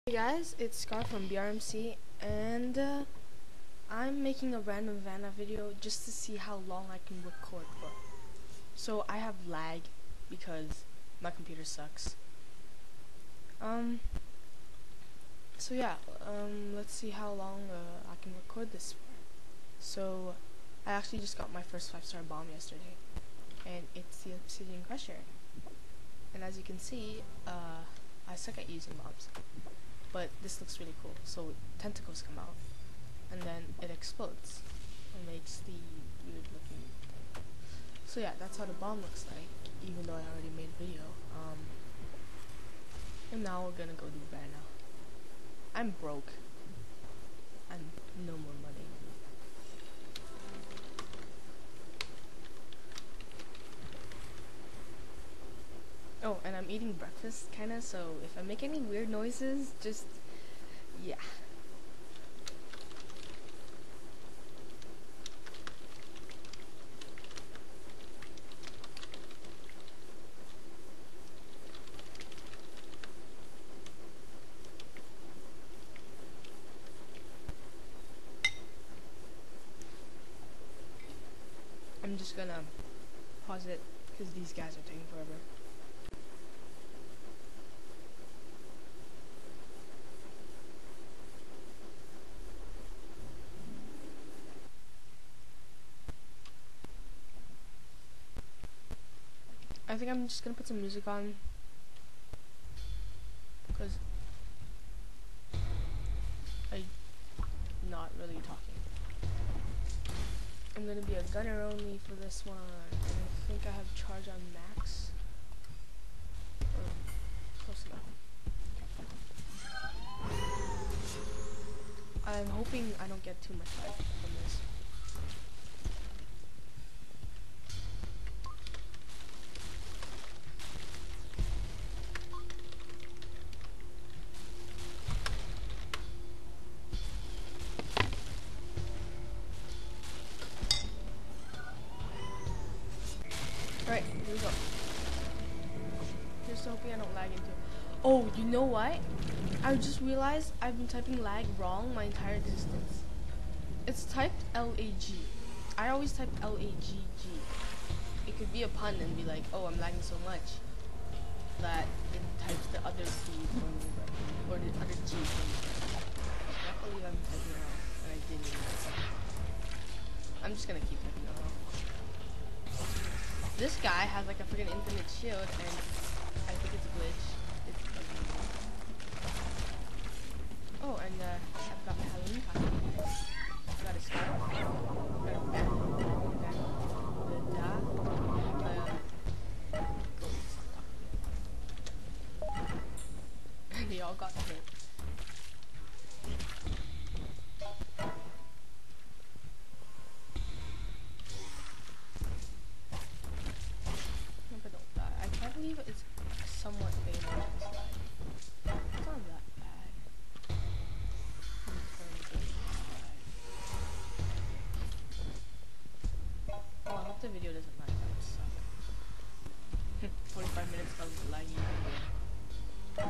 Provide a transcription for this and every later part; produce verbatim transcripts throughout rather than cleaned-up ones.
Hey guys, it's Sckaar from B R M C, and uh, I'm making a random Vanna video just to see how long I can record for. So I have lag because my computer sucks. Um. So yeah, um, let's see how long uh, I can record this for. So I actually just got my first five-star bomb yesterday, and it's the Obsidian Crusher. And as you can see, uh, I suck at using bombs. But this looks really cool. So tentacles come out, and then it explodes and makes the weird looking thing. So yeah, that's how the bomb looks like, even though I already made a video. Um, and now we're gonna go do Vanna. I'm broke. I'm no more money. Oh, and I'm eating breakfast, kinda, so if I make any weird noises, just, yeah. I'm just gonna pause it, because these guys are taking forever. I think I'm just gonna put some music on, because I'm not really talking. I'm gonna be a gunner only for this one, and I think I have charge on max, or close enough. I'm hoping I don't get too much life from this. Alright, here we go. Just hoping I don't lag into it. Oh, you know what? I just realized I've been typing lag wrong my entire existence. It's typed L A G. I always type L A G G. It could be a pun and be like, oh, I'm lagging so much that it types the other C for me, or the other G for me. I can't believe I'm typing it wrong, and I didn't even know it. I'm just gonna keep typing it wrong. This guy has like a freaking infinite shield, and I think it's a glitch. It's oh, and uh, I've got my Halloween costume. I got a Sckaar. Got a bat. The da. Uh, ghost. And they all got hit. I can't believe it's somewhat famous. It's not that bad. Oh, I hope the video doesn't lag. That would suck. forty-five minutes of lagging video.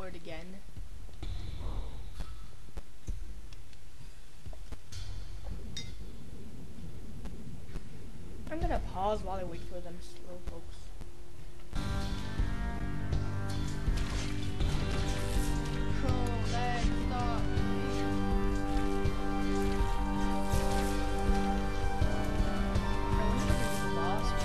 word again. I'm gonna pause while I wait for them slow folks. Bro, lag, stop. I wonder if it's lost.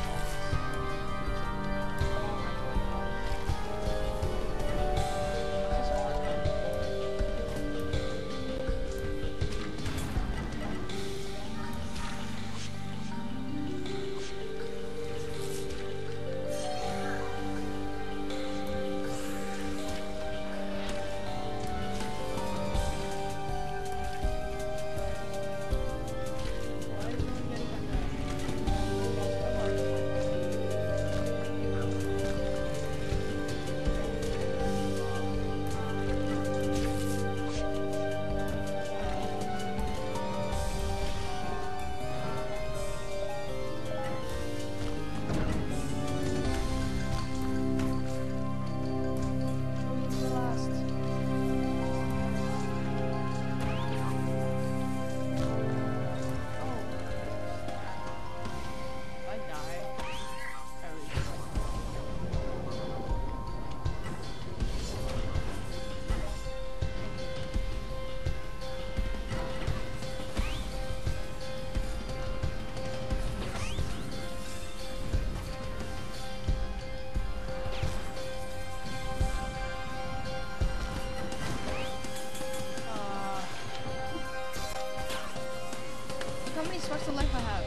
How many sparks of life I have?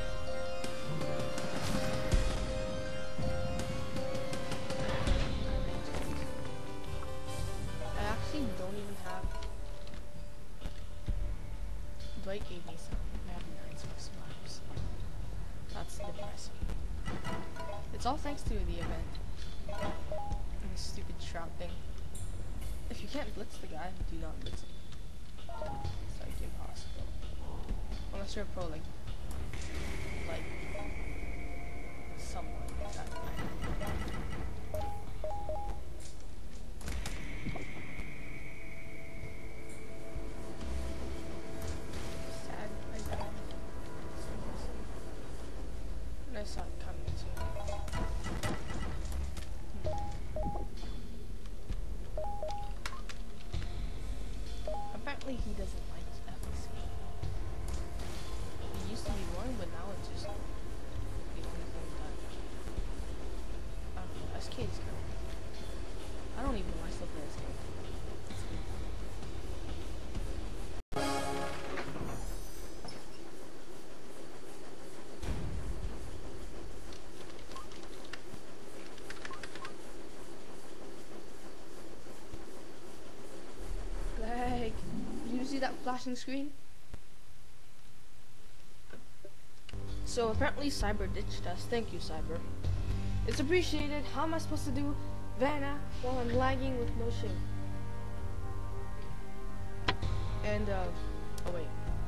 I actually don't even have. Blake gave me some. I have nine sparks of life. That's depressing. It's all thanks to the event. And the stupid trap thing. If you can't blitz the guy, do not blitz him. It's like impossible. Unless you're a pro, like, like, someone like that. Sad, I died. And I saw it coming too. Hmm. Apparently he doesn't like F S C. It used to be boring, but now it's just the only thing that I don't know. S K is kind of. I don't even know why I still play S K. Like, did you see that flashing screen? So apparently Cyber ditched us. Thank you, Cyber. It's appreciated. How am I supposed to do Vanna while I'm lagging with no shame? And uh oh wait.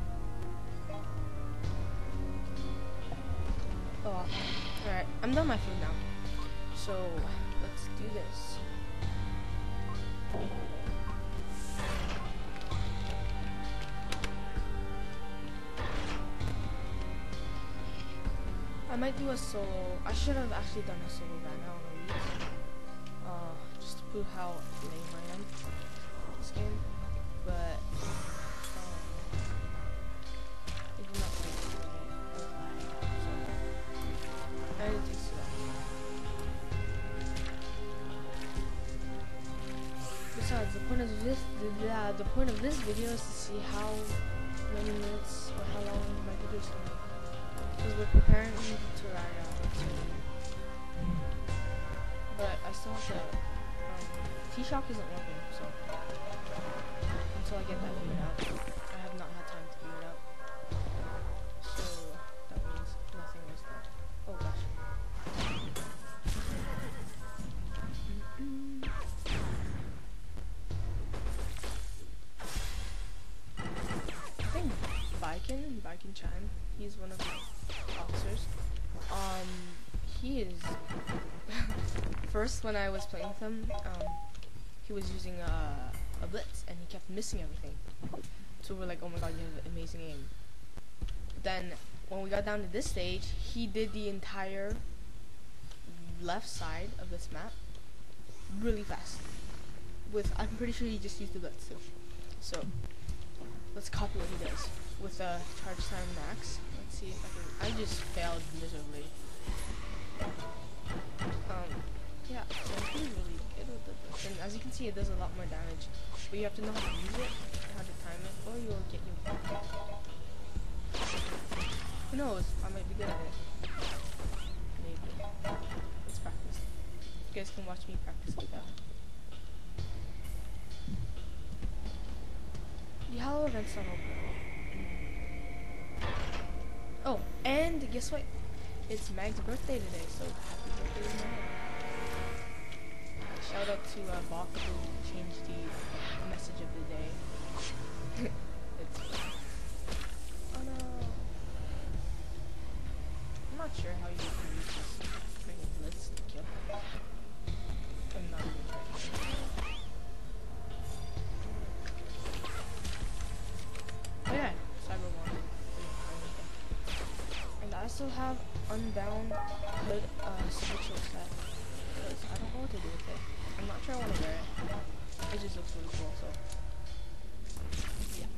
Oh, alright. I'm done my food now. So let's do this. I might do a solo. I should have actually done a solo Vanna on a week. Uh, just to prove how lame I am in this game. But um, I do not like this game. So I didn't do that. Besides, the point of this the, uh, the point of this video is to see how many minutes or how long my video is going to be. Because we're preparing to ride out. But I still have to. Um, T-Shock isn't working, so until I get that figured out, I have not had time to figure it out. So that means nothing was done. Oh gosh. I think Viking, Viking Chan, he's one of my officers. Um, he is first when I was playing with him. Um, he was using uh, a blitz and he kept missing everything. So we're like, oh my god, you have amazing aim. Then when we got down to this stage, he did the entire left side of this map really fast. With, I'm pretty sure he just used the blitz too. So let's copy what he does with a uh, charge time max. Let's see if I can. I just failed miserably. Um, yeah, so he's really good with the blitz, and as you can see, it does a lot more damage. But you have to know how to use it, how to time it, or you'll get your. Who knows? I might be good at it. Maybe. Let's practice. You guys can watch me practice like that. The Halo event's not open. Oh, and guess what? It's Mag's birthday today, so happy birthday to Mag. Shout out to uh, Bach who changed the message of the day. It's oh no. I'm not sure how you can use this freaking blitz to kill. I'm not even sure. Oh yeah, Cyber One. And I still have Unbound Hood uh, Switcher set. Because I don't know what to do with it. I'm not sure I want to wear it. It just looks really cool, so. Yeah.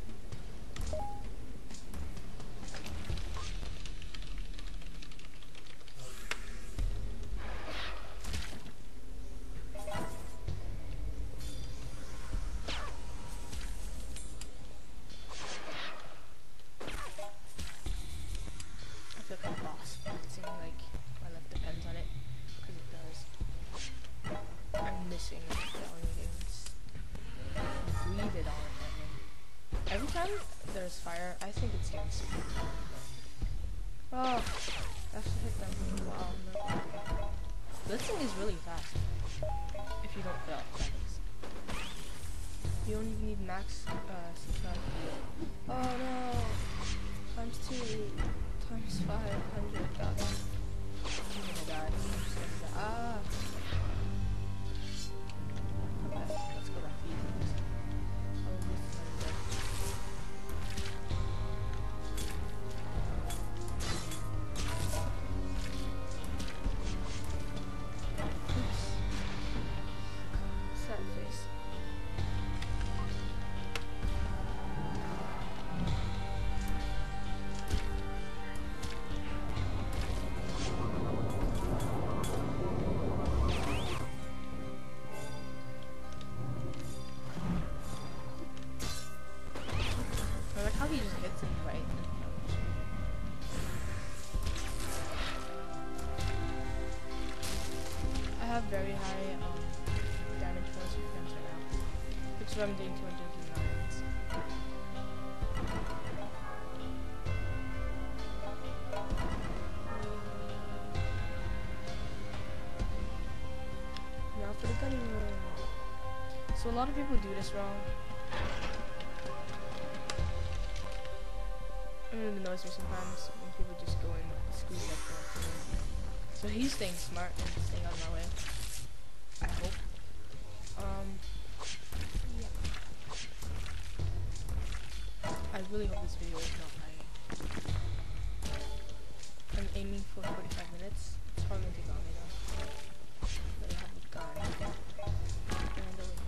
I feel like a boss. It seems like my life depends on it. Because it does. I'm missing anything. Breathe it on it. Every time there's fire, I think it's getting super. Oh, that's to hit them. Wow. No. Blitzing is really fast. If you don't fail, that is. You don't even need max uh, subscribe. Oh no! Times two, times five hundred. God. I'm gonna die. I'm just gonna die. Ah. Let's go back to these. Oops. Sad face. I like how he just hits him right. I have very high um, damage bonus defense right now, which is why I'm doing two hundred nines. Now for the gunning room. So a lot of people do this wrong. It really annoys me sometimes when people just go and squeeze that for me. So he's staying smart and staying out of my way. I hope. Um, yeah. I really hope this video is not lagging. I'm aiming for forty-five minutes. It's probably gonna take longer though. But I have a gun. And a wings.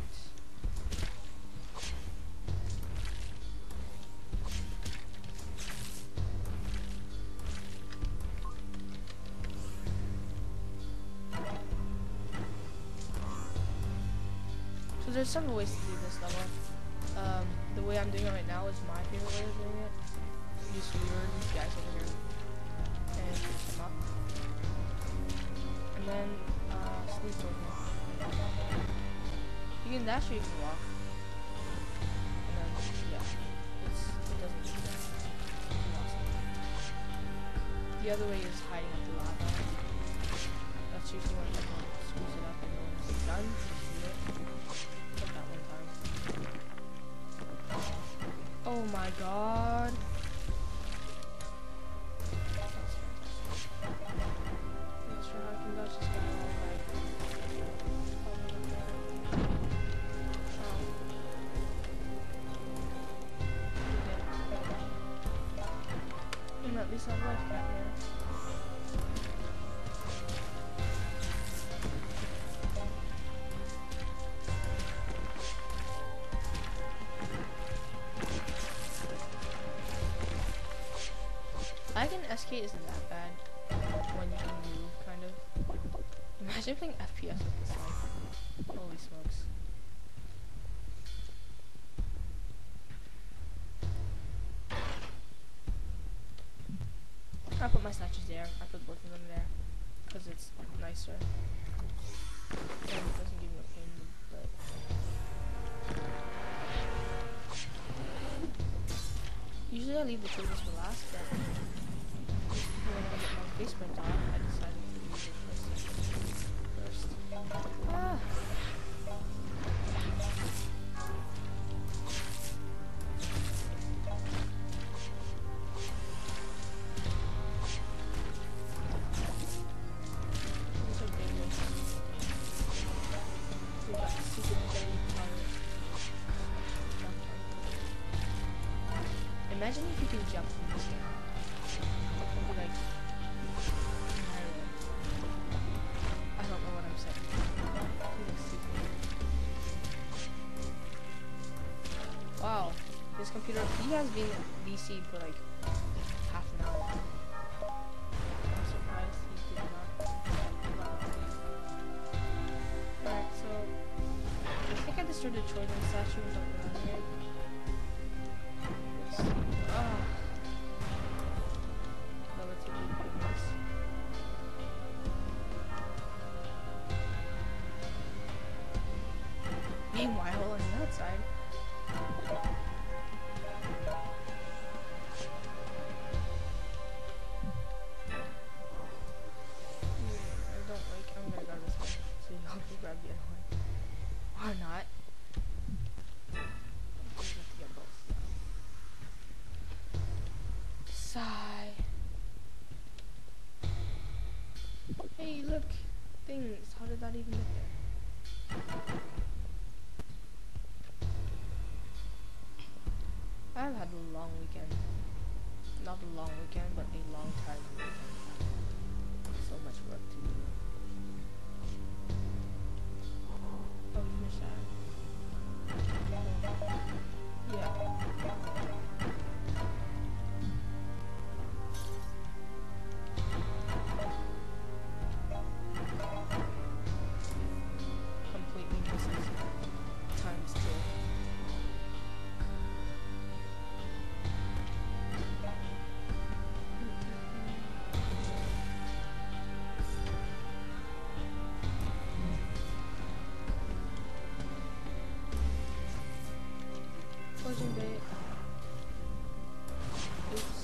So there's several ways to do this level. Um, the way I'm doing it right now is my favorite way of doing it. You just lure these guys over here and push them up, and then uh, sneak over here. You can dash or you can walk, and then yeah, it's, it doesn't do that. Awesome. The other way is hiding up the lava. That's usually when you want to squeeze it up and then when it's done, just do it. Like that one time. Oh my god. Not sure how I can dodge this guy all the way. Lag in S K isn't that bad when you can move, kind of. Imagine playing F P S with this life. Holy smokes. I put my snatches there. I put both of them there because it's nicer and it doesn't give me a pain in the butt. Usually I leave the triggers for last, but when I get my face print on, I decided to use it first. first. Ah. Imagine if you can jump from this game. It'd be like Mario. I don't know what I'm saying. Wow, this computer, he has been V C for like half an hour. I'm surprised he did not. Alright, so I think I destroyed the Trojan statue without around here. Oh. Relatively goodness. Meanwhile, on the outside, hmm, I don't like. I'm gonna grab this one, so you help me grab the other one, or not. Sigh. Hey, look, things. How did that even get there? I've had a long weekend. Not a long weekend, but a long time weekend. So much work to do. Oh, you missed that. Yeah. Poison bait. Oops.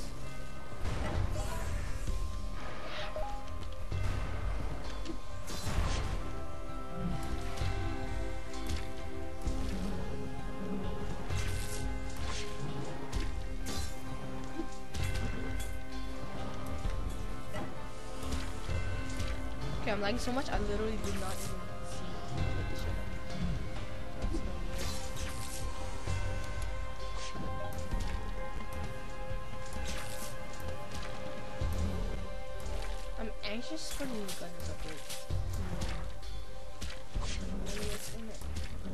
Okay, I'm lagging so much I literally did not even see like this shit. That's so weird. I'm anxious for the new guns update. Hmm. Maybe what's in it.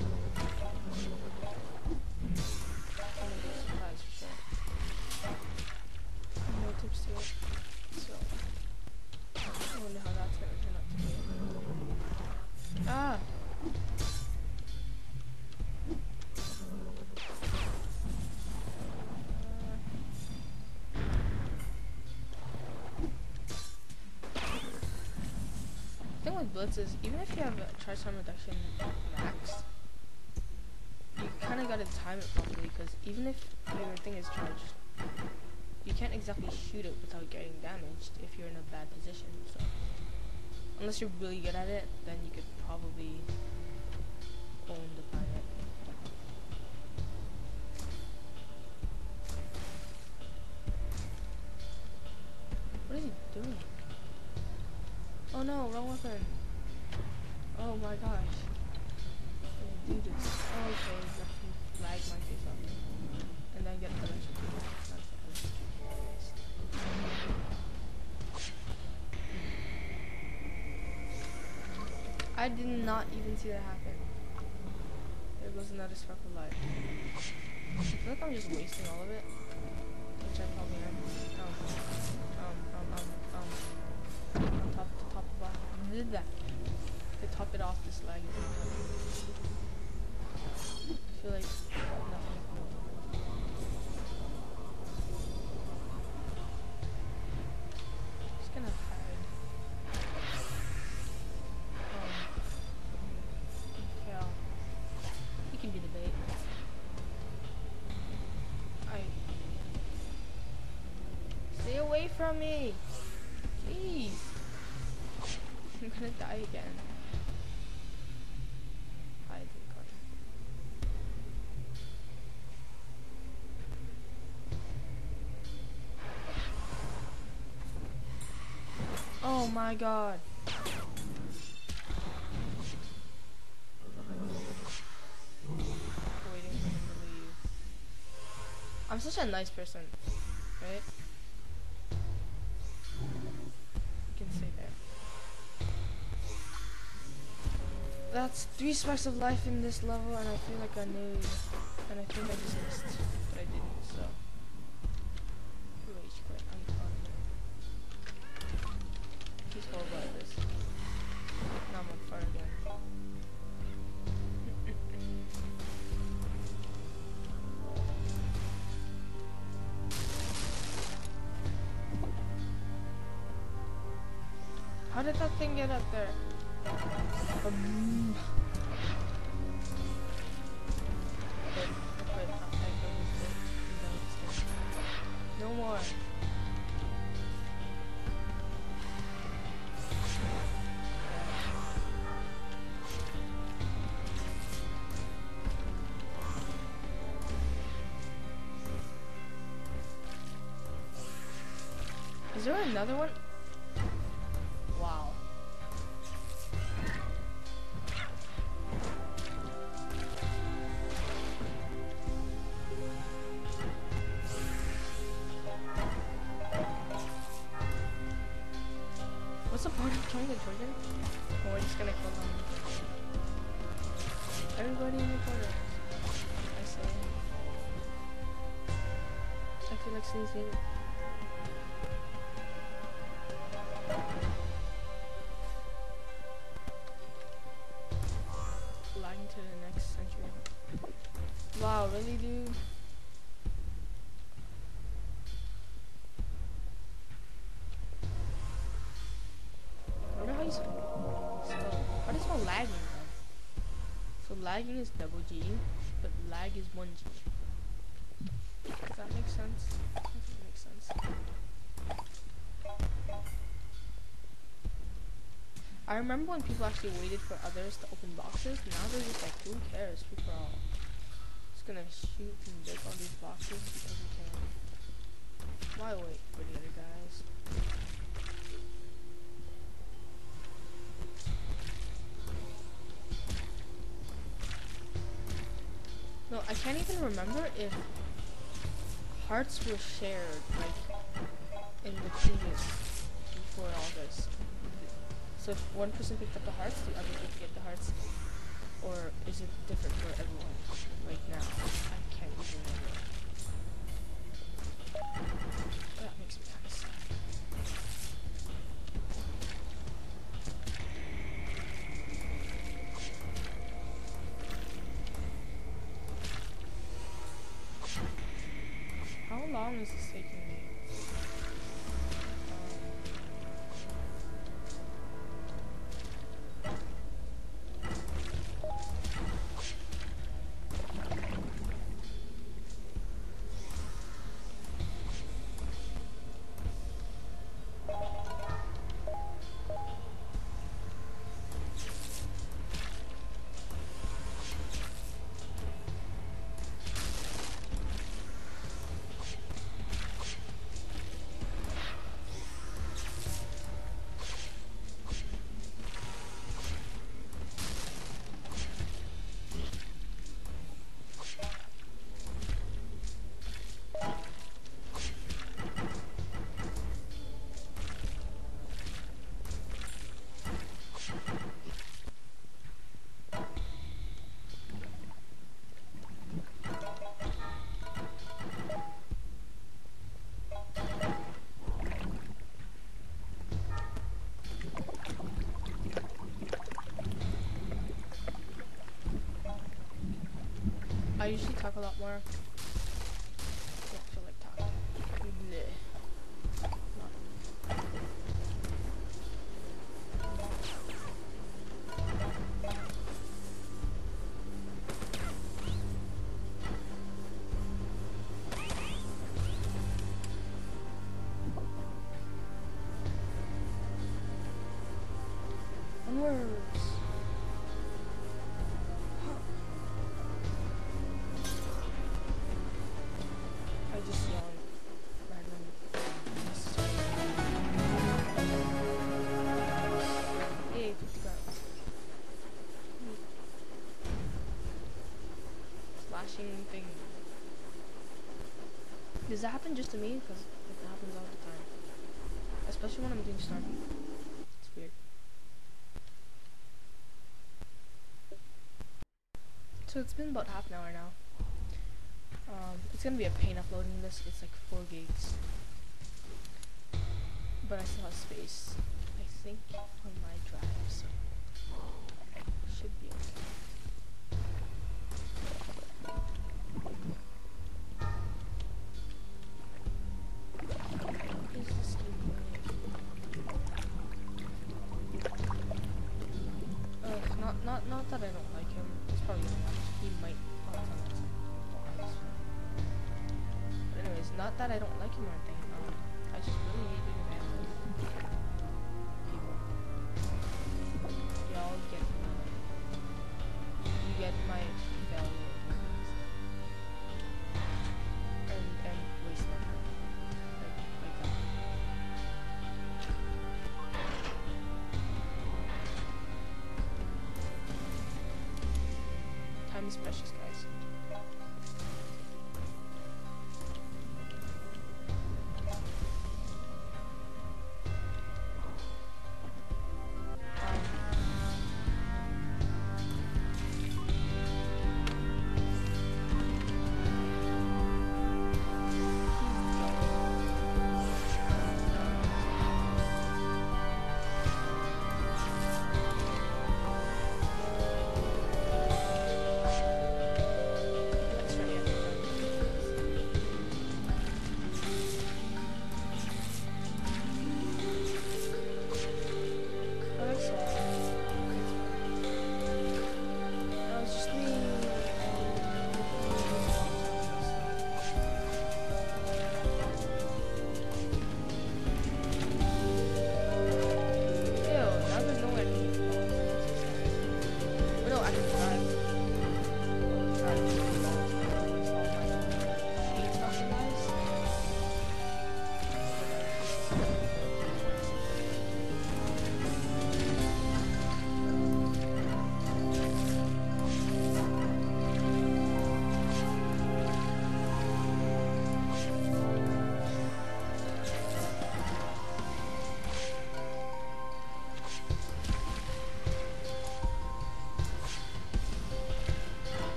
I'm gonna be surprised for sure. No tips to it. So I wonder how that's gonna turn out to be. Ah! The thing with Blitz is, even if you have a charge time reduction max, you kind of gotta time it properly, because even if your thing is charged, you can't exactly shoot it without getting damaged if you're in a bad position. So unless you're really good at it, then you could probably own the planet. What is he doing? Oh no, wrong weapon. Oh my gosh. Do this. Oh, okay, let me flag my face off. And then get the electric. That's the I did not even see that happen. There goes another spark of light. I feel like I'm just wasting all of it, which I probably am. Um, um, um, um, um, on top, to top of off, did that. To top it off, this lag is not happening. I feel like nothing. Just gonna hide. Um, yeah. You can be the bait. I stay away from me. Jeez. I'm gonna die again. Hide in the corner. Oh my god. Waiting for him to leave. I'm such a nice person, right? You can stay there. That's three sparks of life in this level, and I feel like I knew, and I think I just missed, but I didn't, so. Rage quit, I'm done. He's horrible at this. Now I'm on fire again. How did that thing get up there? Um. Okay, okay, no more. Is there another one? Wow. What's the point of killing the Trojan? Oh, we're just gonna kill them. Everybody in the corner. I say. I feel like sneezing. Lagging to the next century. Wow, really, dude? I wonder how you spell. So, how do you spell lagging then? So lagging is double G, but lag is one G. Does that make sense? I think it makes sense. I remember when people actually waited for others to open boxes. Now they're just like, who cares? People are all just gonna shoot and break all these boxes because we can. Why wait for the other guys? No, I can't even remember if hearts were shared like in the previous before all this. So if one person picked up the hearts, the other would get the hearts, or is it different for everyone? Like now, I can't even remember. That makes me kind of sad. How long is this taking me? I usually talk a lot more. Don't feel like talking. Bleh. Not. Onwards. I just yawned. Random. Yay, fifty grams. Flashing thing. Does that happen just to me? Because it happens all the time. Especially when I'm doing Starving. It's weird. So it's been about half an hour now. Um, it's gonna be a pain uploading this. It's like four gigs, but I still have space, I think, on my drive, so should be okay. Is this game doing? Ugh, not not not that I don't like him. He's probably gonna watch. He might. Oh, it's on that side. But anyways, not that I don't like him or anything. Um, I just really hate being around with people. Y'all get my, you get my value of things. And and waste my time. Like like that. Time is precious, guys.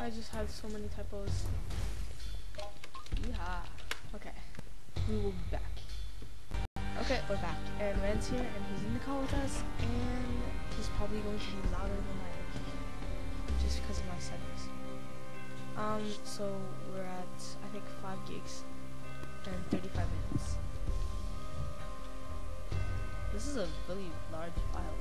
I just had so many typos. Yeah. Okay. We will be back. Okay, we're back. And Rand's here, and he's in the call with us, and he's probably going to be louder than I am, just because of my settings. Um, so we're at, I think, five gigs and thirty-five minutes. This is a really large file.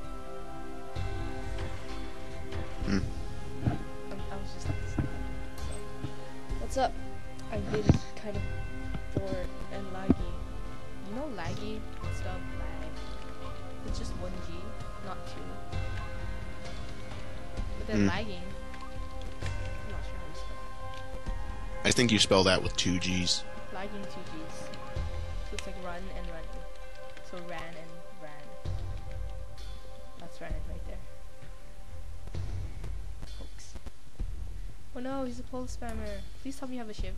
Hmm. I, I was just like, so. What's up? I've been kind of bored and laggy. You know laggy? Stuff lag. It's just one G, not two. But then Mm. lagging. I'm not sure how you spell it. I think you spell that with two G's. Lagging two G's. So it's like run and running. So ran and ran. That's ran right there. Folks. Oh no, he's a pole spammer. Please tell me you have a shiv.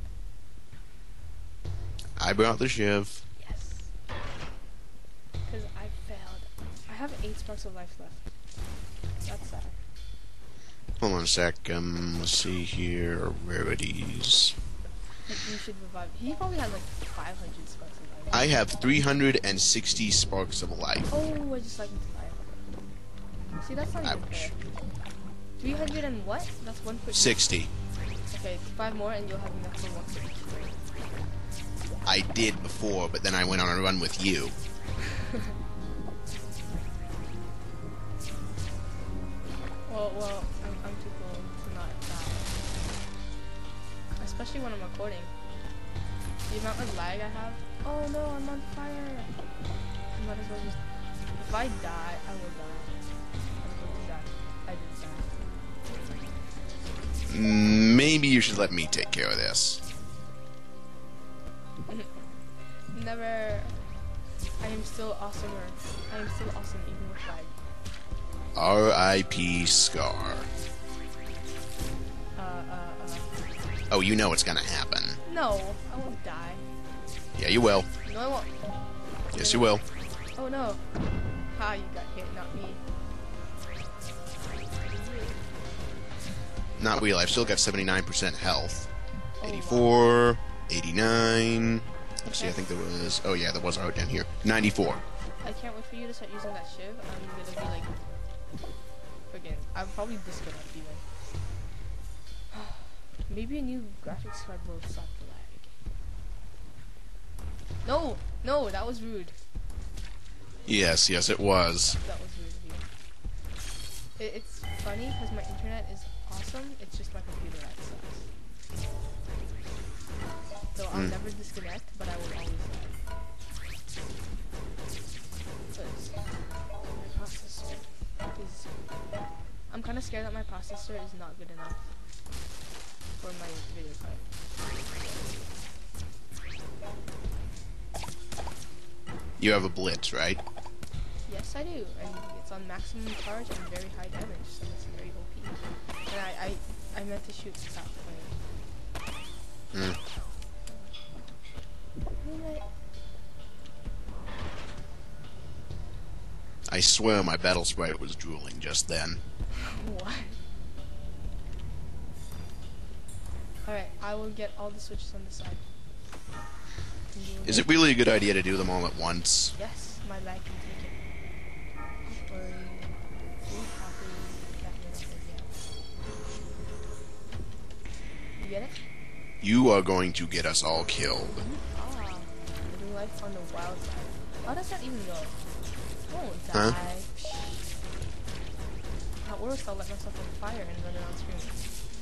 I brought the shiv. Yes. Because I failed. I have eight sparks of life left. That's sad. Hold on a sec. Um, let's see here. Rarities. Like, you should revive. He probably had like five hundred sparks of life. I have three hundred sixty sparks of life. Oh, I just like him to die. See, that's not even Ouch. fair. three hundred and what? That's one per sixty. Okay, five more and you'll have enough for one per each. I did before, but then I went on a run with you. well, well, I'm, I'm too cool to not die. Especially when I'm recording. The amount of lag I have. Oh no, I'm on fire. I might as well just. If I die, I will die. I'm going to die. I did die. Maybe you should let me take care of this. Never. I am still awesomer. I am still awesome even with lag. R I P Sckaar. Uh, uh, uh. Oh, you know what's gonna happen. No, I won't die. Yeah, you will. No, I won't. Yes, you will. Oh no. Ha, you got hit, not me. Not real. I've still got seventy-nine percent health. Oh, eighty-four, eighty-nine. Let's see, I Okay. think there was... Oh, yeah, there was a heart down here. ninety-four. I can't wait for you to start using that shiv. I'm gonna be like, friggin', I'll probably disconnect even. Maybe a new graphics card will stop the lag. No, no, that was rude. Yes, yes, it was. That was rude of you. It, it's funny because my internet is awesome. It's just my computer that sucks. So I'll Mm. never disconnect, but I will always lag. Because my processor is. I'm kind of scared that my processor is not good enough for my video card. You have a blitz, right? Yes, I do, and it's on maximum charge and very high damage, so it's very O P. And I, I, I meant to shoot without playing. Hmm. I swear my battle sprite was drooling just then. What? Alright, I will get all the switches on the side. Is it really a good idea to do them all at once? Yes, my lag can take it. Don't worry. Be happy. That little video. You get it? You are going to get us all killed. Ah, living life on the wild side. How does that even go? Don't Huh? die. At worst, I'll let myself on fire and run it on screen.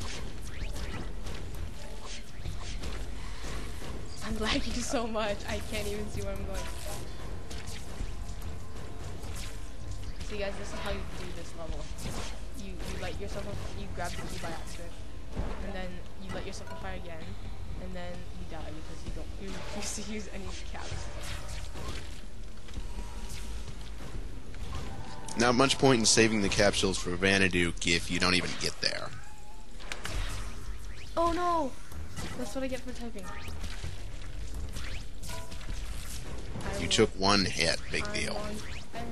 I'm lagging so much, I can't even see where I'm going. See guys, this is how you do this level. You you light yourself on you grab the key by accident, and then you light yourself on fire again, and then you die because you don't you refuse to use any caps. Not much point in saving the capsules for Vanaduke if you don't even get there. Oh no! That's what I get for typing. You took one hit, big I'm deal. on fire.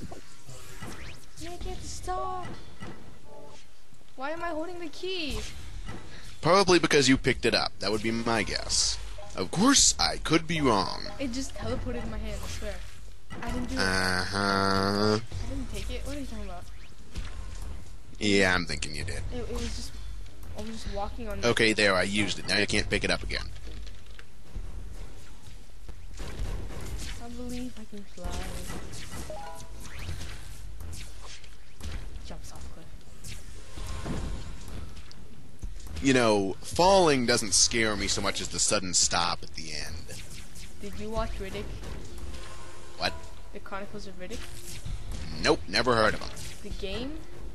Make it stop! Why am I holding the key? Probably because you picked it up. That would be my guess. Of course, I could be wrong. It just teleported in my hand, I swear. I didn't do it. Uh-huh. I didn't take it. What are you talking about? Yeah, I'm thinking you did. It, it was just... I was just walking on... Okay, there, I used it. Now you can't pick it up again. I believe I can fly. Jumps off cliff. You know, falling doesn't scare me so much as the sudden stop at the end. Did you watch Riddick? What? The Chronicles of Riddick? Nope, never heard of him. The game?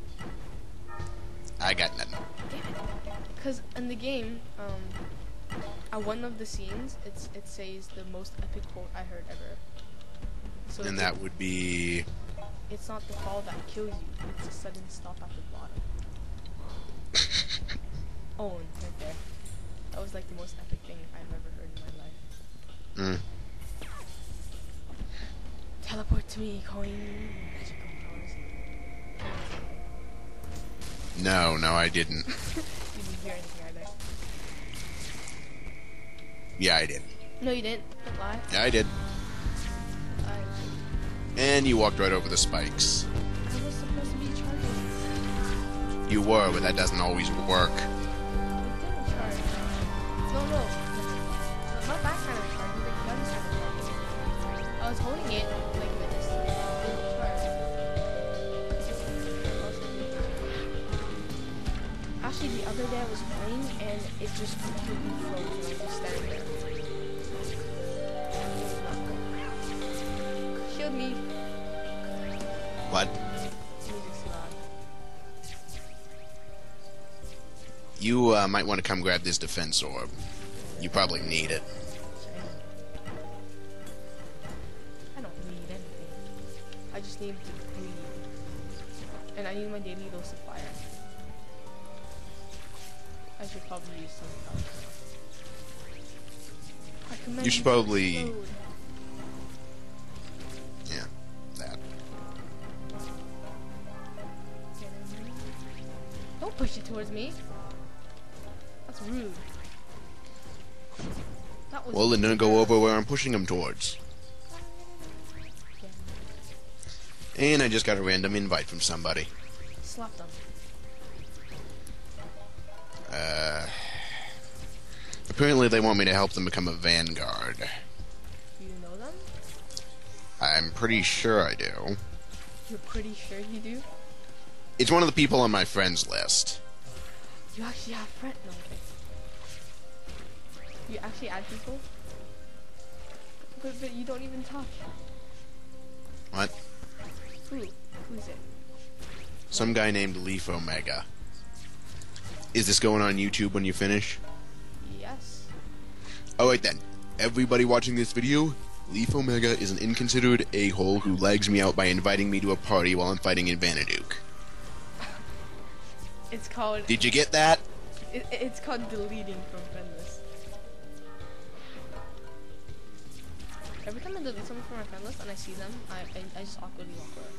I got nothing. Because in the game, um, at one of the scenes, it's it says the most epic quote I heard ever. So And it's that a- would be... It's not the fall that kills you, it's a sudden stop at the bottom. Owen, right there. That was like the most epic thing I've ever heard in my life. Mm. Teleport to me, coin. Magical powers. No, no, I didn't. You didn't hear anything either. Yeah, I did. No, you didn't. Don't lie. Yeah, I did. I, And you walked right over the spikes. I was supposed to be charging. You were, but that doesn't always work. It didn't charge. No, no. My back kind of charged. The gun kind of charged. I was holding it like this. It didn't charge. Actually, the other day I was playing and it just completely froze and I was just standing there. Shield me. What? Music's loud. You uh, might want to come grab this defense orb. You probably need it. I don't need anything. I just need to breathe. And I need my daily dose of fire. I should probably use something else. I commend You should to probably- explode. Yeah, that. Don't push it towards me. That's rude. That was Well, then don't go over where I'm pushing him towards. And I just got a random invite from somebody. Slap them. Uh, apparently they want me to help them become a vanguard. Do you know them? I'm pretty sure I do. You're pretty sure you do? It's one of the people on my friends list. You actually have friends? No, okay. You actually add people? But, but you don't even talk. What? Who? Who's it? Some guy named Leaf Omega. Is this going on YouTube when you finish? Yes. Alright then. Everybody watching this video, Leaf Omega is an inconsiderate a-hole who lags me out by inviting me to a party while I'm fighting in Vanaduke. It's called... Did you get that? It, it's called deleting from friend list. Every time I delete someone from my friend list and I see them, I, I, I just awkwardly walk away.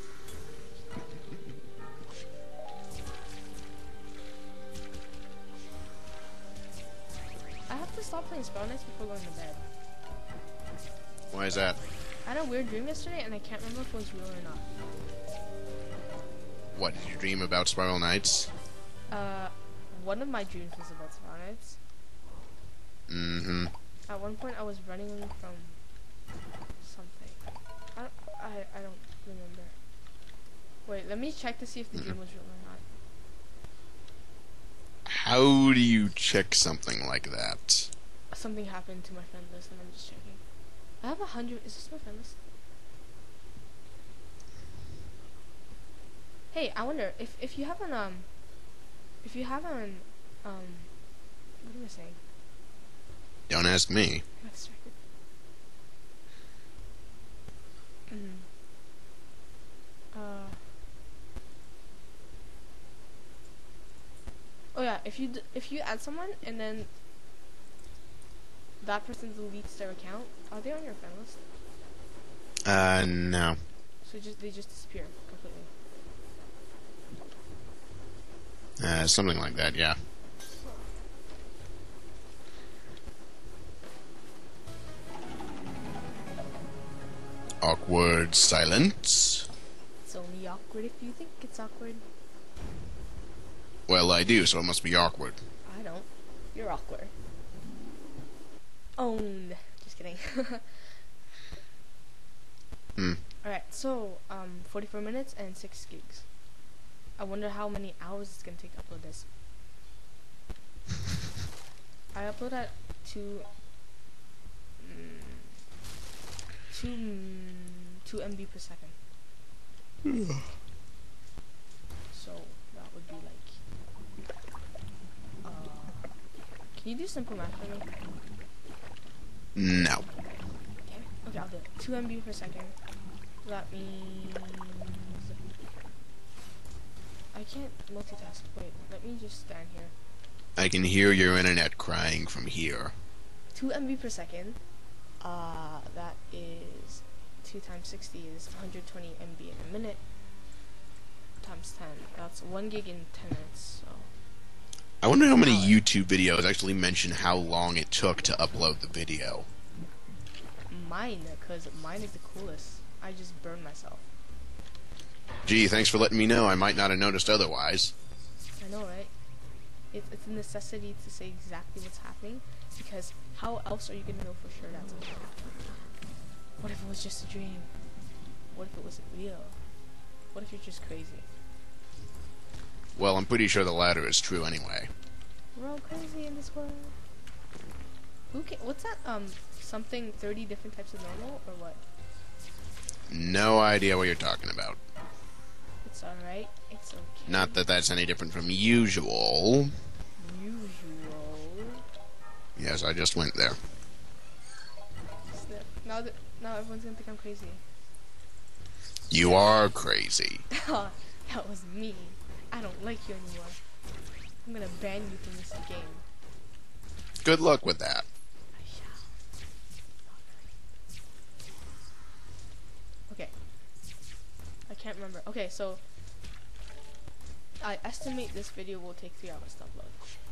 I have to stop playing Spell Nights before going to bed. Why is that? I had a weird dream yesterday and I can't remember if it was real or not. What, did you dream about Spiral Nights? Uh, one of my dreams was about Spell Nights. Mm-hmm. At one point I was running from something. I don't, I, I don't remember. Wait, let me check to see if the dream was real or not. How do you check something like that? Something happened to my friend list and I'm just checking. I have a hundred. Is this my friend list? Hey, I wonder if if you have an um, if you have an um, what am I saying? Don't ask me. Let's check it. Mm. Uh. Oh yeah, if you d if you add someone and then that person deletes their account, are they on your friend list? Uh, no. So just they just disappear completely. Uh, something like that, yeah. Awkward silence. It's only awkward if you think it's awkward. Well, I do, so it must be awkward. I don't. You're awkward. Owned. Just kidding. Hmm. Alright, so, um, forty-four minutes and six gigs. I wonder how many hours it's gonna take to upload this. I upload at two, mm, two, mm, two M B per second. So that would be like, uh, can you do simple math for me? No. Okay, okay, I'll do it. two M B per second. That means I can't multitask. Wait, let me just stand here. I can hear your internet crying from here. two M B per second. Uh, that is two times sixty is one hundred twenty M B in a minute. Times ten. That's one gig in ten minutes. So. I wonder how many YouTube videos actually mention how long it took to upload the video. Mine, because mine is the coolest. I just burned myself. Gee, thanks for letting me know. I might not have noticed otherwise. I know, right? It, it's a necessity to say exactly what's happening, because how else are you going to know for sure that's what's happening? What if it was just a dream? What if it wasn't real? What if you're just crazy? Well, I'm pretty sure the latter is true anyway. We're all crazy in this world. Who can, what's that, um, something, thirty different types of normal, or what? No idea what you're talking about. It's alright. It's okay. Not that that's any different from usual. Usual. Yes, I just went there. Snip. Now that now everyone's gonna think I'm crazy. You are crazy. That was me. I don't like you anymore. I'm gonna ban you from this game. Good luck with that. I shall. Okay. I can't remember. Okay, so I estimate this video will take three hours to upload.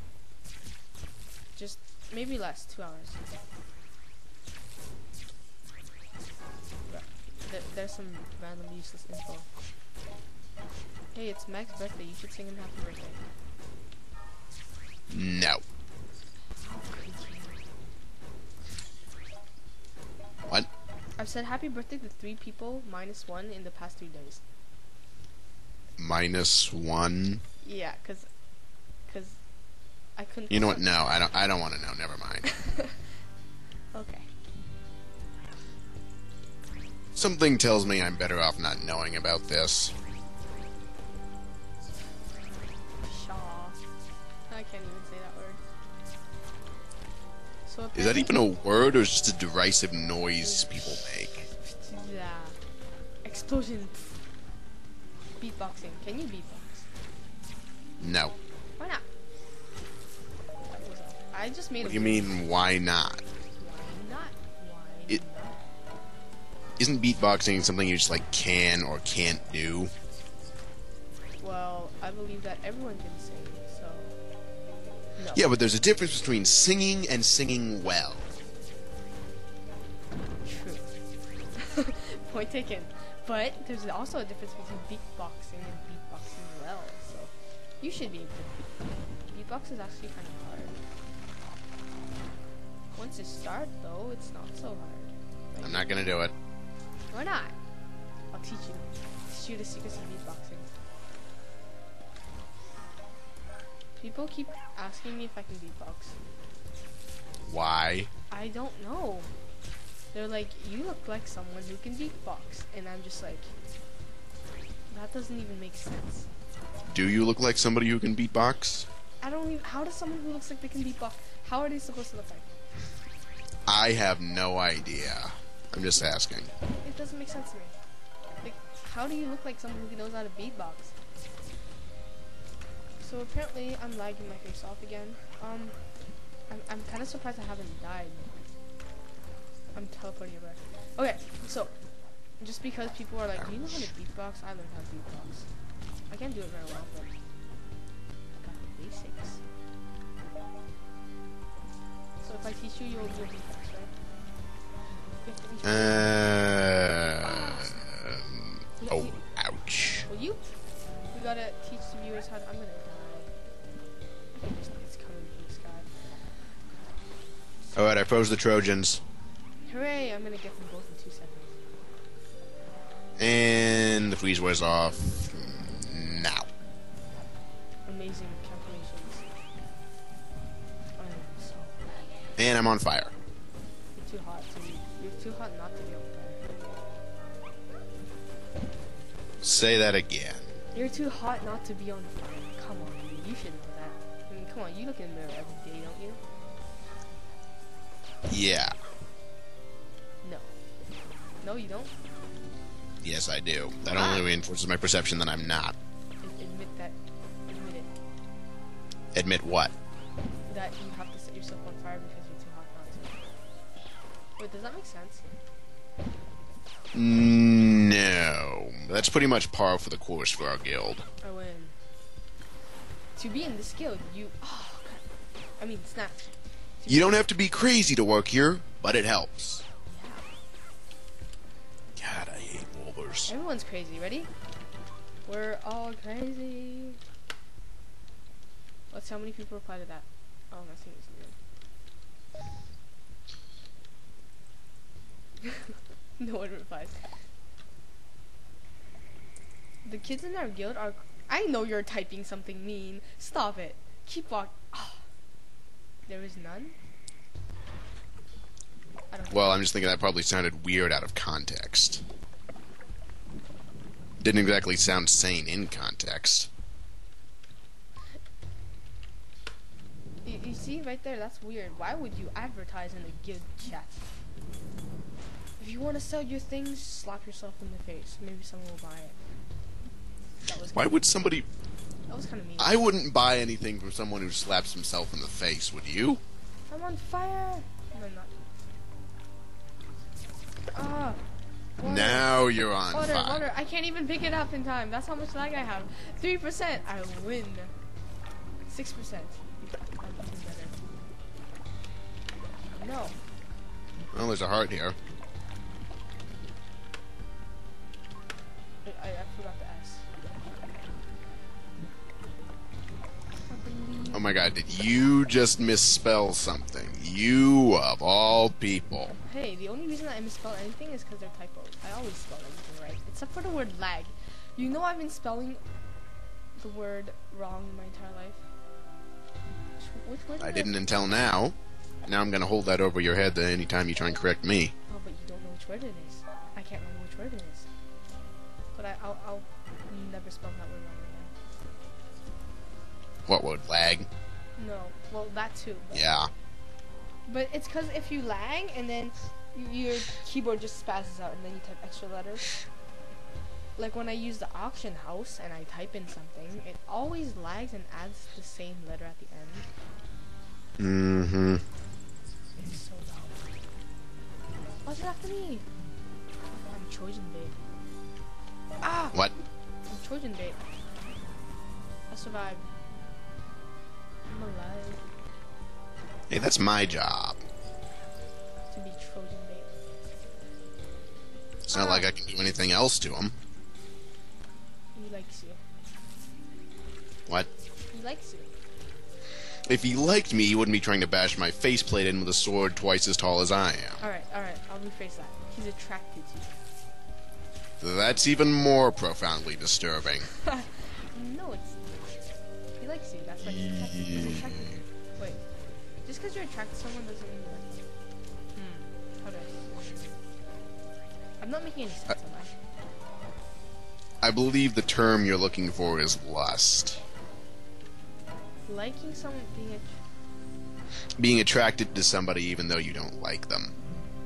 Just maybe less, two hours. There, there's some random useless info. Hey, it's Meg's birthday. You should sing him happy birthday. No. What? I've said happy birthday to three people minus one in the past three days. Minus one? Yeah, cause, cause I couldn't. You know what? No, I don't. I don't want to know. Never mind. Okay. Something tells me I'm better off not knowing about this. Shaw. I can't even say that word. So Is that even a word, or is it just a derisive noise people make? Yeah. Explosion. Beatboxing. Can you beatbox? No. Why not? I just made. What a do you video. mean, why not? Why not? Why It- not? Isn't beatboxing something you just, like, can or can't do? Well, I believe that everyone can sing, so. No. Yeah, but there's a difference between singing and singing well. True. Point taken. But there's also a difference between beatboxing and beatboxing well, so you should be able to beatbox. Beatbox is actually kind of hard. Once you start, though, it's not so hard. Like, I'm not gonna do it. why not? I'll teach you. Teach you the secrets of beatboxing. People keep asking me if I can beatbox. Why? I don't know. They're like, you look like someone who can beatbox. And I'm just like, that doesn't even make sense. Do you look like somebody who can beatbox? I don't even, how does someone who looks like they can beatbox, how are they supposed to look like? I have no idea. I'm just asking. It doesn't make sense to me. Like, how do you look like someone who knows how to beatbox? So apparently, I'm lagging my face off again. Um, I'm, I'm kind of surprised I haven't died. I'm teleporting everywhere. Okay, so, just because people are like, do you know how to beatbox? I learned how to beatbox. I can't do it very well, but I got the basics. So if I teach you, you'll, you'll beatbox, right? You have to teach me. Uh, Alright, I froze the Trojans. Hooray, I'm gonna get them both in two seconds. And the freeze wears off now. Amazing calculations. I am so bad. And I'm on fire. You're too hot to be, you're too hot not to be on fire. Say that again. You're too hot not to be on fire. Come on, dude. You should know that. I mean, come on. You look in the mirror every day, don't you? Yeah. No. No, you don't? Yes, I do. That Ah. only reinforces my perception that I'm not. Ad- Admit that. Admit it. Admit what? That you have to set yourself on fire because you're too hot not to. Wait, does that make sense? No. That's pretty much par for the course for our guild. I win. To be in this guild, you. Oh, God. I mean, snap. To You don't have to be crazy to work here, but it helps. Yeah. God, I hate Wolvers. Everyone's crazy. Ready? We're all crazy. Let's see how many people reply to that. Oh, I'm not seeing this new. No one replies. The kids in our guild are. I know you're typing something mean. Stop it. Keep walking. Oh. There is none? I don't Well, I'm just thinking that probably sounded weird out of context. Didn't exactly sound sane in context. You, you see right there, that's weird. Why would you advertise in the guild chat? If you want to sell your things, slap yourself in the face. Maybe someone will buy it. That was Why kinda, would somebody... that was kind of mean. I wouldn't buy anything from someone who slaps himself in the face, would you? I'm on fire. No, I'm not. Ah. Water. Now you're on Water, fire. water. I can't even pick it up in time. That's how much lag I have. Three percent. I win. Six percent. I'm doing better. No. Well, there's a heart here. I, I, I forgot the S. I believe. Oh my god, did you just misspell something? You, of all people. Hey, the only reason that I misspell anything is because they're typos. I always spell everything right, except for the word lag. You know I've been spelling the word wrong in my entire life. Which, which word? I did didn't until now. Now I'm gonna hold that over your head the anytime you try and correct me. Oh, but you don't know which word it is. I can't remember which word it is. But I, I'll, I'll never spell that word wrong again. What word? Lag? No, well that too. But, Yeah. but it's because if you lag and then y- your keyboard just spazzes out and then you type extra letters. Like when I use the auction house and I type in something, it always lags and adds the same letter at the end. Mm-hmm. It's so loud. What's it after me? Oh, I'm Trojan bait. Ah! What? I'm Trojan bait. I survived. I'm alive. Hey, that's my job. To be Trojan bait. It's not Ah. like I can do anything else to him. He likes you. What? He likes you. If he liked me, he wouldn't be trying to bash my faceplate in with a sword twice as tall as I am. Alright, alright, I'll rephrase that. He's attracted to you. That's even more profoundly disturbing. No, it's not. He likes you. That's why he's attracted. He's attracted to you. Wait. Just because you're attracted to someone doesn't mean you like them. Hmm. How do I say this? I'm not making any sense, am I? I believe the term you're looking for is lust. Liking someone being a... Being attracted to somebody even though you don't like them.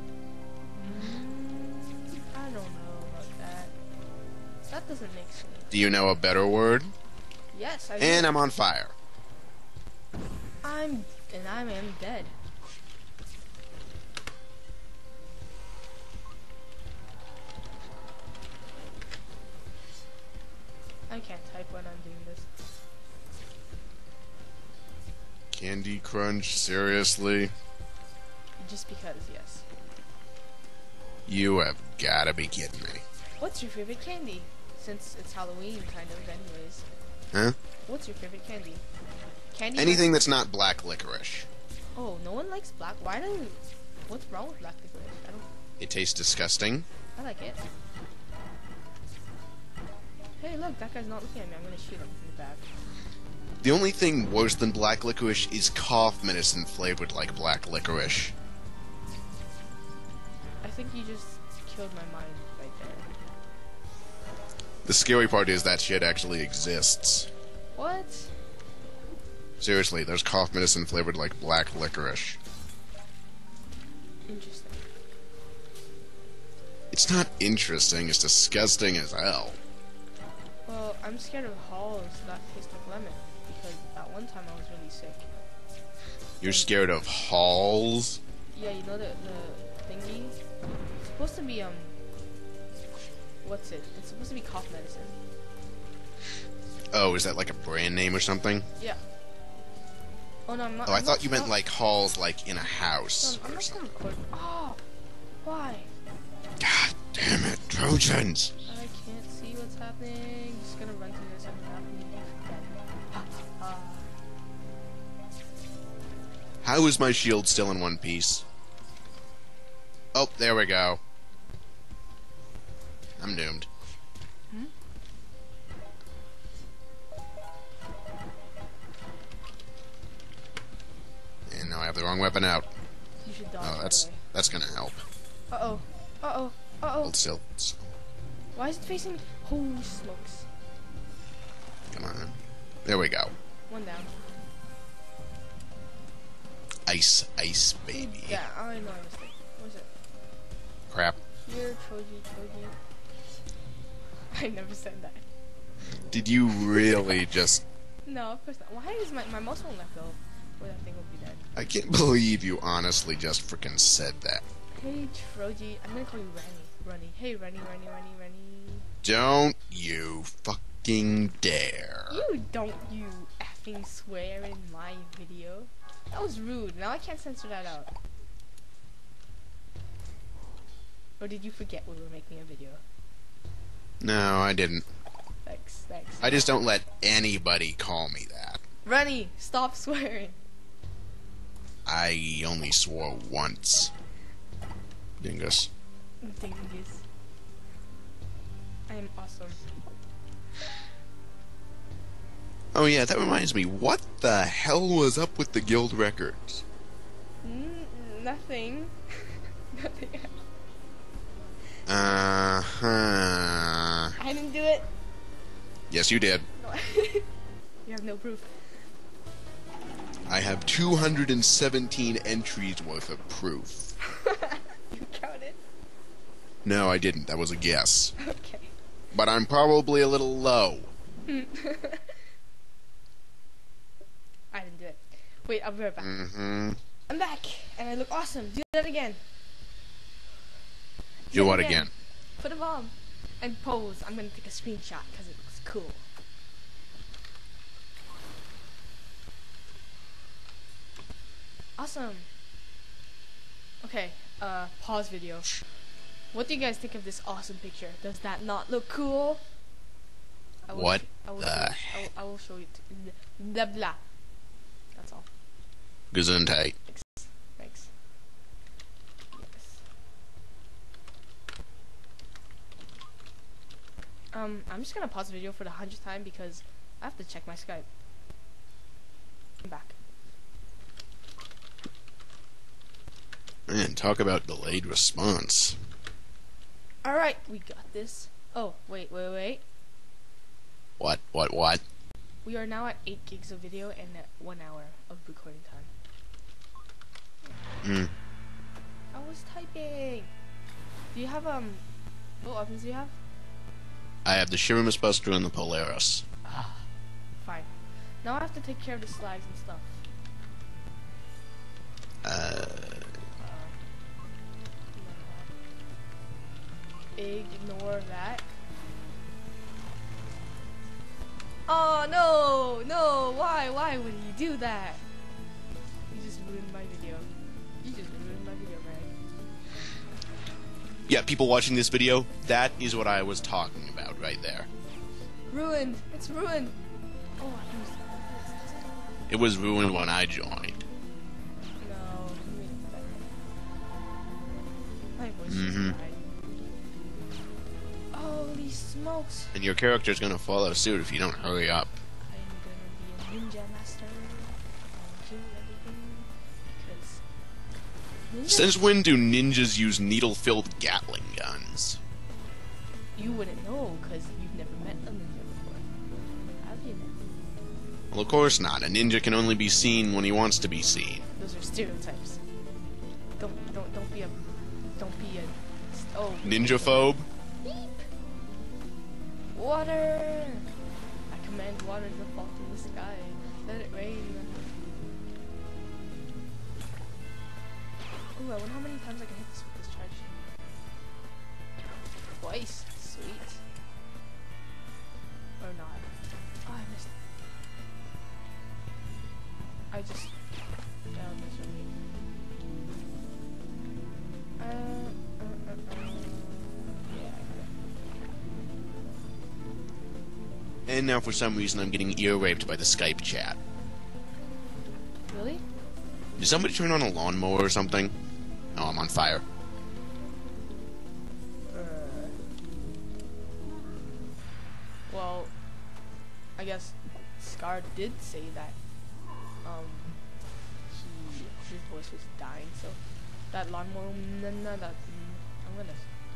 Mm, I don't know about that. That doesn't make sense. Do you know a better word? Yes, I And do. I'm on fire. I'm... And I am dead. I can't type when I'm doing this. Candy Crunch, seriously? Just because, yes. You have gotta be kidding me. What's your favorite candy? Since it's Halloween, kind of, anyways. Huh? What's your favorite candy? Candy? Anything that's not black licorice. Oh, no one likes black. Why do? What's wrong with black licorice? I don't. It tastes disgusting. I like it. Hey, look, that guy's not looking at me. I'm gonna shoot him in the back. The only thing worse than black licorice is cough medicine flavored like black licorice. I think you just killed my mind right there. The scary part is that shit actually exists. What? Seriously, there's cough medicine flavored like black licorice. Interesting. It's not interesting, it's disgusting as hell. Well, I'm scared of Halls that taste like lemon, because at one time I was really sick. You're scared of Halls? Yeah, you know the, the thingy? It's supposed to be, um... what's it? It's supposed to be cough medicine. Oh, is that like a brand name or something? Yeah. Oh, no, I'm not... Oh, I I'm thought not, you meant not, like halls like in a house. No, I'm not gonna record... Oh! Why? God damn it, Trojans! I can't see what's happening. Just gonna run through this and happen. How is my shield still in one piece? Oh, there we go. I'm doomed. Hmm? And now I have the wrong weapon out. You should dodge. Oh, that's that's gonna help. Uh oh. Uh oh. Uh oh. Hold still. Why is it facing me? Holy smokes. Come on. There we go. One down. Ice, ice, baby. Yeah, I know my mistake. What was it? Crap. Here, Troji, Troji. I never said that. Did you really just... No, of course not. Why is my, my mouse won't let go? Where that thing will be dead. I can't believe you honestly just freaking said that. Hey, Troji. I'm gonna call you Rennie. Rennie. Hey, Rennie, Rennie, Rennie, Rennie. Don't you fucking dare. You don't you effing swear in my video. That was rude. Now I can't censor that out. Or did you forget we were making a video? No, I didn't. Thanks, thanks. I just don't let anybody call me that. Rennie, stop swearing. I only swore once. Dingus. Dingus. I am awesome. Oh yeah, that reminds me. What the hell was up with the guild records? Mm, nothing. Nothing. Uh-huh. I didn't do it. Yes, you did. No. You have no proof. I have two hundred seventeen entries worth of proof. You counted? No, I didn't. That was a guess. Okay. But I'm probably a little low. I didn't do it. Wait, I'll be right back. Mm-hmm. I'm back, and I look awesome. Do that again. Do it what again? Put a bomb. And pose. I'm gonna take a screenshot, because it looks cool. Awesome. Okay, uh, pause video. What do you guys think of this awesome picture? Does that not look cool? I will What I will the show you, I will, I will show you. T blah blah. That's all. Gesundheit. Thanks. Thanks. Yes. Um, I'm just gonna pause the video for the hundredth time because I have to check my Skype. I'm back. Man, talk about delayed response. Alright, we got this. Oh, wait, wait, wait. What, what, what? We are now at eight gigs of video and at one hour of recording time. Hmm. I was typing. Do you have, um, what weapons do you have? I have the Shirimus Buster and the Polaris. Ah, fine. Now I have to take care of the slags and stuff. Uh... Ignore that. Oh no, no, why, why would he do that? You just ruined my video. You just ruined my video, man. Yeah, people watching this video, that is what I was talking about right there. Ruined, it's ruined. Oh, I used It was ruined when I joined. No, voice Mm-hmm. just died. Holy smokes! And your character's gonna follow suit if you don't hurry up. I'm gonna be a ninja master and do everything because ninja. Since when do ninjas use needle-filled Gatling guns? You wouldn't know because you've never met a ninja before. Have you? Well, of course not. A ninja can only be seen when he wants to be seen. Those are stereotypes. Don't don't don't be a don't be a oh Ninja-phobe? Beep. Water. I command water to fall from the sky. Let it rain. Ooh, I wonder how many times I can hit this with this charge. Twice. Sweet. Or not. Oh, I missed. I just failed miserably. Uh, uh, uh, uh. Yeah, I And now for some reason I'm getting ear-raped by the Skype chat. Really? Did somebody turn on a lawnmower or something? Oh, I'm on fire. Uh, well, I guess Sckaar did say that um he his voice was dying, so that lawnmower no, no, that I'm gonna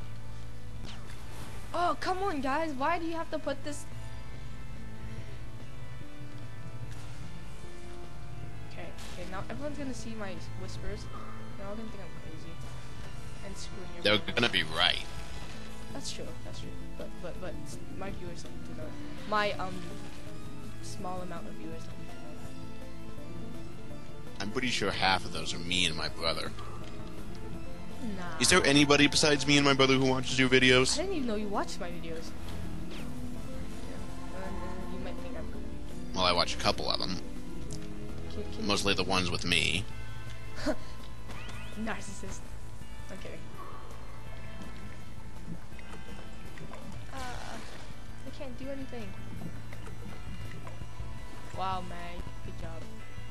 Oh come on guys, why do you have to put this Okay, okay, now everyone's gonna see my whispers. They're all gonna think I'm crazy. And screwing your They're brain. gonna be right. That's true, that's true. But but but s- my viewers don't need to know that. My um small amount of viewers don't need to know that. I'm pretty sure half of those are me and my brother. Nah. Is there anybody besides me and my brother who watches your I videos? didn't even know you watched my videos. Yeah. And, uh, you might think I'm Well, I watch a couple of them. can, can Mostly the ones with me. narcissist. I'm kidding. Uh, I can't do anything. Wow, Mag, good job.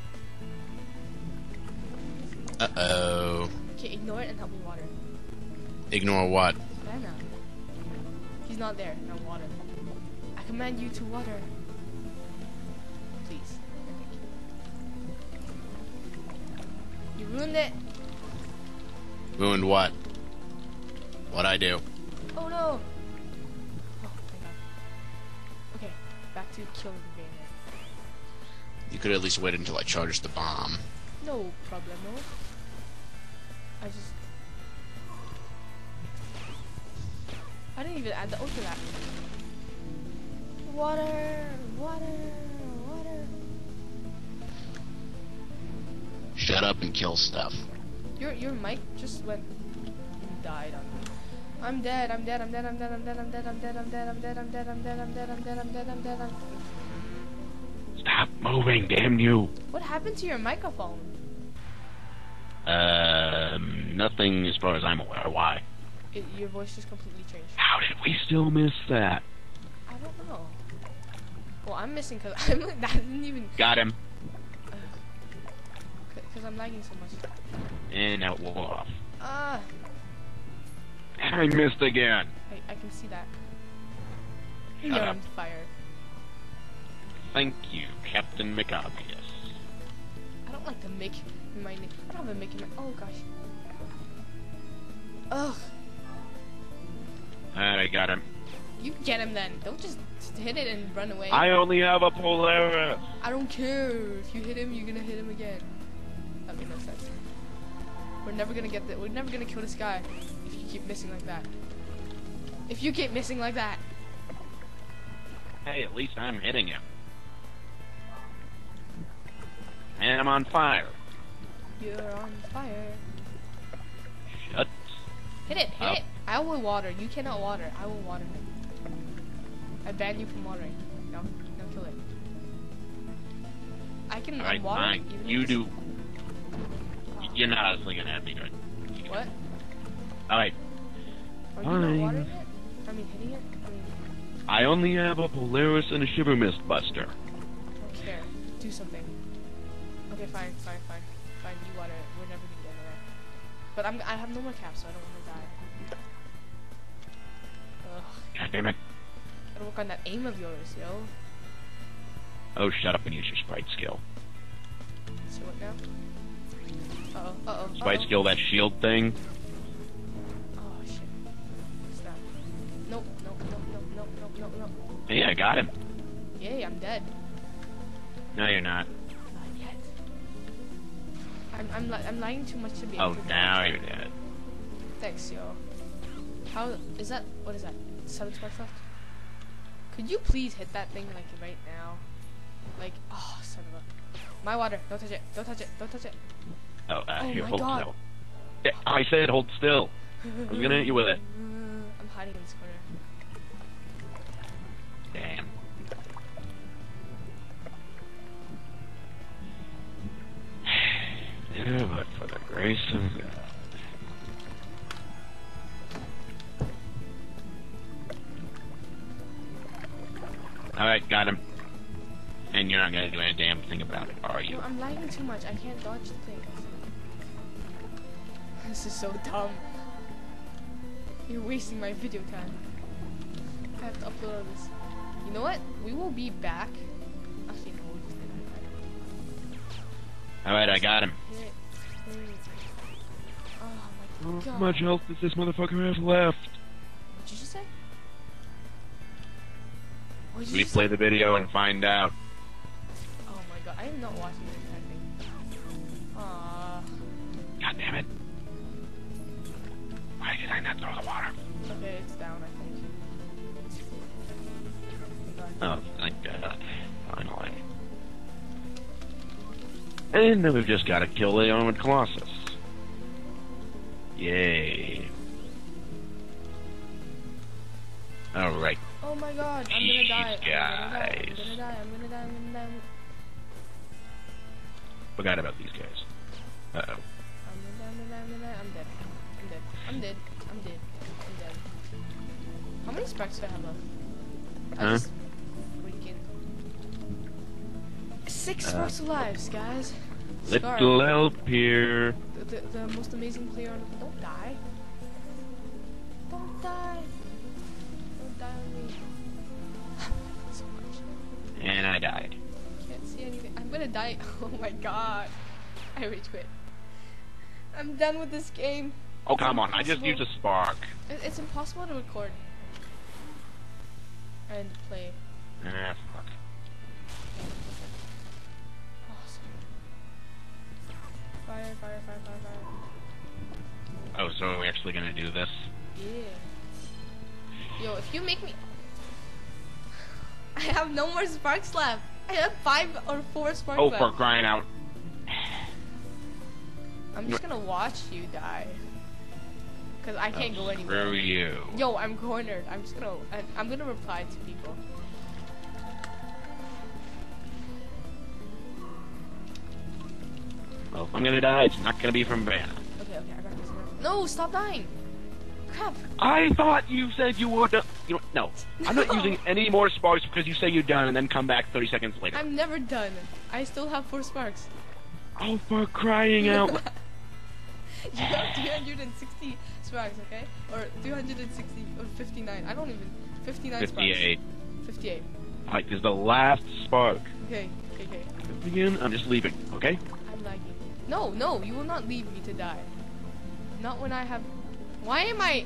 Uh-oh. Okay, ignore it and help me water. Ignore what? Savannah. He's not there. Now water. I command you to water. Please. You ruined it. Ruined what? What'd I do? Oh no. Oh, thank God. Okay, back to killing the Vanner. You could at least wait until I charged the bomb. No problemo. I just... I didn't even add the O to that. Water, water, water. Shut up and kill stuff. Your your mic just went and died on me. I'm dead, I'm dead, I'm dead, I'm dead, I'm dead, I'm dead, I'm dead, I'm dead, I'm dead, I'm dead, I'm dead, I'm dead, I'm dead, I'm dead, I'm dead, I'm Stop moving, damn you. What happened to your microphone? Um, nothing as far as I'm aware. Why? It, your voice just completely changed. How did we still miss that? I don't know. Well, I'm missing because I'm like, that didn't even... Got him. Because I'm lagging so much. And now we're off. Ah, And I missed again. I, I can see that. Shut You're up. on fire. Thank you, Captain McObvious. I don't like to make my name. I don't have a make in my. Oh gosh. Ugh. Alright, I got him. You get him then. Don't just hit it and run away. I only have a Polaris. I don't care. If you hit him, you're gonna hit him again. That made no sense. We're never gonna get that. We're never gonna kill this guy if you keep missing like that. If you keep missing like that. Hey, at least I'm hitting him. And I'm on fire. You're on fire. Shut. Hit it. Hit Up. it. I will water. You cannot water. I will water him. I ban you from watering. No, no, kill it. I can Alright, water. fine. Even You if do. it's- You're not honestly gonna have me do it. What? Alright. Are you not Fine. watering it? I mean, hitting it? I mean, I only have a Polaris and a Shiver Mist Buster. I don't care. Do something. Okay, fine, fine, fine. Fine, you water it. We're never gonna get anywhere. But I'm I have no more caps, so I don't want to die. Ugh. God damn it. Gotta work on that aim of yours, yo. Oh, shut up and use your sprite skill. So what now? Uh oh. Uh oh. Sprite skill, that shield thing. Oh shit. What's that? Nope. Nope. Nope. Nope. Nope. Nope. Nope. Nope. Hey, I got him. Yay! I'm dead. No, you're not. Not yet. I'm I'm li I'm lying too much to be. Oh, able to now you're dead. Thanks, yo. How is that? What is that? Seven sparks left. Could you please hit that thing like right now? Like, oh, son of a. My water. Don't touch it. Don't touch it. Don't touch it. Oh, uh, Oh here, my hold God. still. Yeah, I said hold still. I was gonna hit you with it. I'm hiding in this corner. Damn. Yeah, but for the grace of God. Alright, got him. And you're not gonna do any damn thing about it, are you? No, I'm lagging too much. I can't dodge the things. This is so dumb. You're wasting my video time. I have to upload all this. You know what? We will be back. Actually, no, we just didn't. Alright, I got him. Hit it. Hit it. Oh my How God. much health does this motherfucker have left? What did you just say? What did you just say? Replay the video and find out. Oh my God, I am not watching this typing. Aww. God damn it. Why did I not throw the water? Okay, it's down, I think. Oh, thank God. Finally. And then we've just got to kill the armored Colossus. Yay. Alright. Oh my God, I'm gonna die. These I'm guys. gonna die. I'm gonna die. I'm gonna die. I'm gonna die. Forgot about these guys. Uh oh. I'm gonna die. I'm gonna die. I'm gonna die. I'm dead. I'm dead. I'm dead. I'm dead. I'm dead. How many sparks do I have left? I Huh? just freaking six Uh, sparks of lives, guys. Little Sckaar, help here. the, the, the most amazing player on. Don't die. Don't die. Don't die on me. So much. And I died. Can't see anything. I'm gonna die. Oh my God. I rage quit. I'm done with this game. Oh, It's come on. I just impossible. used a spark. It- It's impossible to record and play. Ah, fuck. Awesome. Fire, fire, fire, fire, fire. Oh, so are we actually gonna do this? Yeah. Yo, if you make me... I have no more sparks left. I have five or four sparks Oh, left. for crying out. I'm just gonna watch you die. Cause I can't Oh, go anywhere. Screw you. Yo, I'm cornered. I'm just gonna... I, I'm gonna reply to people. Well, if I'm gonna die, it's not gonna be from Vanna. Okay, okay, I got this. No, stop dying. Crap. I thought you said you would. Uh, you know, no. I'm not No. using any more sparks because you say you're done and then come back thirty seconds later. I'm never done. I still have four sparks. Oh, for crying out! You have three hundred sixty sparks, okay? Or three hundred sixty or fifty-nine. I don't even. fifty-nine fifty-eight. sparks. fifty-eight. Like, is the last spark. Okay, okay, okay. Again, I'm just leaving, okay? I'm lagging. No, no, you will not leave me to die. Not when I have. Why am I.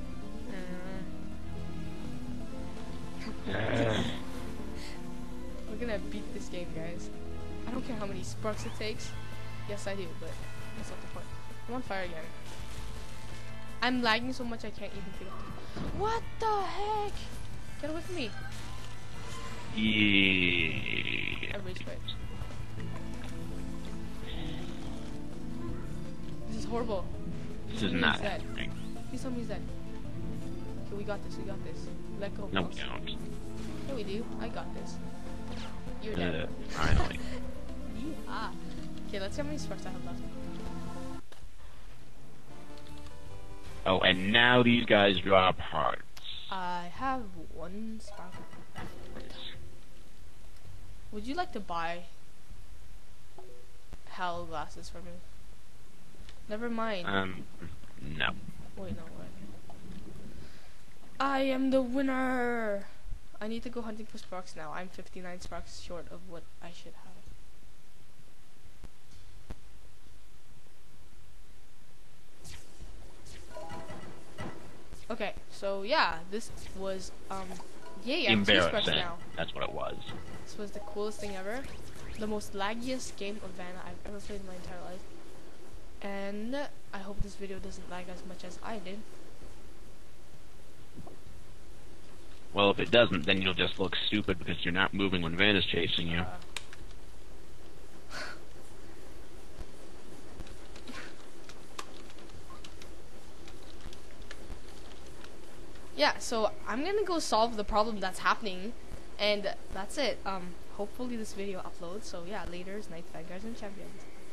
Uh, Uh, We're gonna beat this game, guys. I don't care how many sparks it takes. Yes, I do, but that's not the point. I'm on fire again. I'm lagging so much I can't even pick up. What the heck? Get away from me. yeah. I rage quit. This is horrible. This Please is tell me not he's dead. happening. Please tell me he's dead. Okay, we got this, we got this. Let go. No, we boss. don't. Yeah, we do. I got this. You're Uh, dead. finally. Yeah. Okay, let's see how many sparks I have left. Oh, and now these guys drop hearts. I have one spark left. Would you like to buy hell glasses for me? Never mind. Um, no. Wait, no, wait. I am the winner! I need to go hunting for sparks now. I'm fifty-nine sparks short of what I should have. Okay, so yeah, this was, um, yay, I have two sparks Embarrassing. now. That's what it was. This was the coolest thing ever. The most laggiest game of Vanna I've ever played in my entire life. And I hope this video doesn't lag as much as I did. Well, if it doesn't, then you'll just look stupid because you're not moving when Van is chasing you. Uh, yeah, so I'm gonna go solve the problem that's happening, and that's it. Um, hopefully this video uploads. So yeah, later is Night Vanguards and Champions.